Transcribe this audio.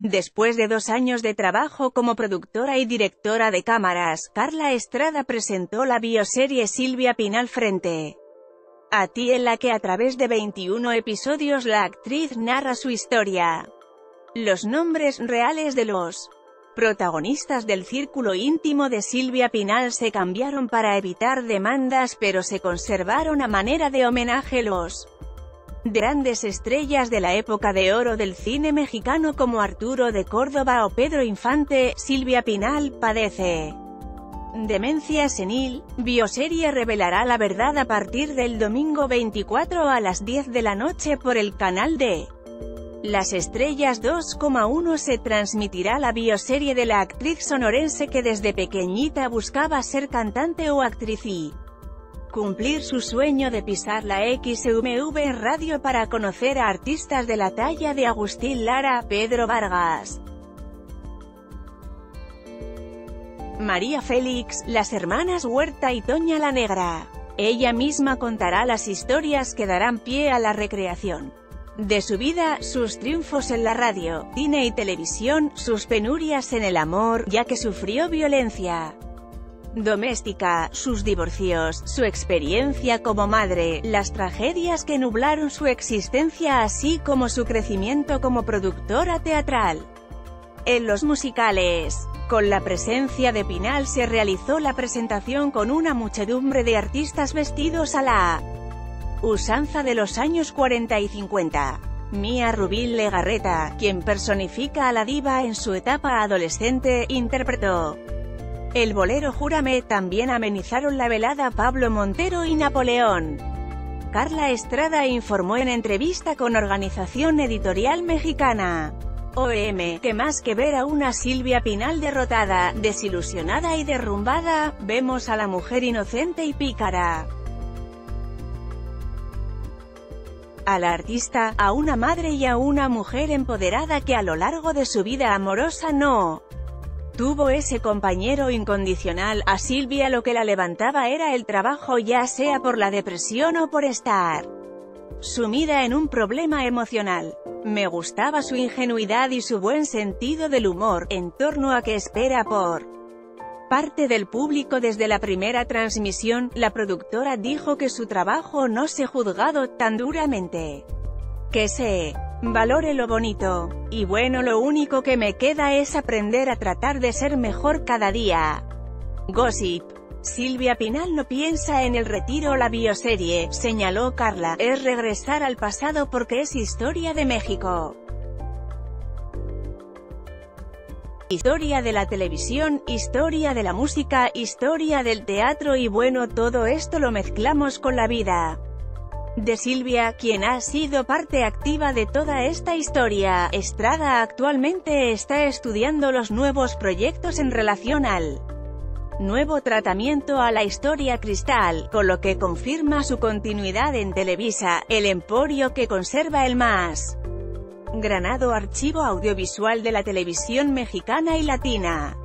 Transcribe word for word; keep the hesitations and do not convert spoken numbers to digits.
Después de dos años de trabajo como productora y directora de cámaras, Carla Estrada presentó la bioserie Silvia Pinal Frente a ti, en la que a través de veintiuno episodios la actriz narra su historia. Los nombres reales de los protagonistas del círculo íntimo de Silvia Pinal se cambiaron para evitar demandas, pero se conservaron a manera de homenaje los grandes estrellas de la época de oro del cine mexicano como Arturo de Córdoba o Pedro Infante. Silvia Pinal padece demencia senil. Bioserie revelará la verdad a partir del domingo veinticuatro a las diez de la noche por el canal de Las Estrellas dos coma uno. Se transmitirá la bioserie de la actriz sonorense que desde pequeñita buscaba ser cantante o actriz y cumplir su sueño de pisar la X M V en radio para conocer a artistas de la talla de Agustín Lara, Pedro Vargas, María Félix, las hermanas Huerta y Toña la Negra. Ella misma contará las historias que darán pie a la recreación de su vida, sus triunfos en la radio, cine y televisión, sus penurias en el amor, ya que sufrió violencia doméstica, sus divorcios, su experiencia como madre, las tragedias que nublaron su existencia, así como su crecimiento como productora teatral. En los musicales, con la presencia de Pinal, se realizó la presentación con una muchedumbre de artistas vestidos a la usanza de los años cuarenta y cincuenta. Mía Rubí Legarreta, quien personifica a la diva en su etapa adolescente, interpretó el bolero Júrame. También amenizaron la velada Pablo Montero y Napoleón. Carla Estrada informó en entrevista con Organización Editorial Mexicana O M, que más que ver a una Silvia Pinal derrotada, desilusionada y derrumbada, vemos a la mujer inocente y pícara, a la artista, a una madre y a una mujer empoderada que a lo largo de su vida amorosa no tuvo ese compañero incondicional. A Silvia lo que la levantaba era el trabajo, ya sea por la depresión o por estar sumida en un problema emocional. Me gustaba su ingenuidad y su buen sentido del humor, en torno a que espera por parte del público. Desde la primera transmisión, la productora dijo que su trabajo no se juzgado tan duramente, que se valore lo bonito y bueno. Lo único que me queda es aprender a tratar de ser mejor cada día. Gossip. Silvia Pinal no piensa en el retiro. La bioserie, señaló Carla, es regresar al pasado porque es historia de México, historia de la televisión, historia de la música, historia del teatro y bueno, todo esto lo mezclamos con la vida de Silvia, quien ha sido parte activa de toda esta historia. Estrada actualmente está estudiando los nuevos proyectos en relación al nuevo tratamiento a la historia Cristal, con lo que confirma su continuidad en Televisa, el emporio que conserva el más granado archivo audiovisual de la televisión mexicana y latina.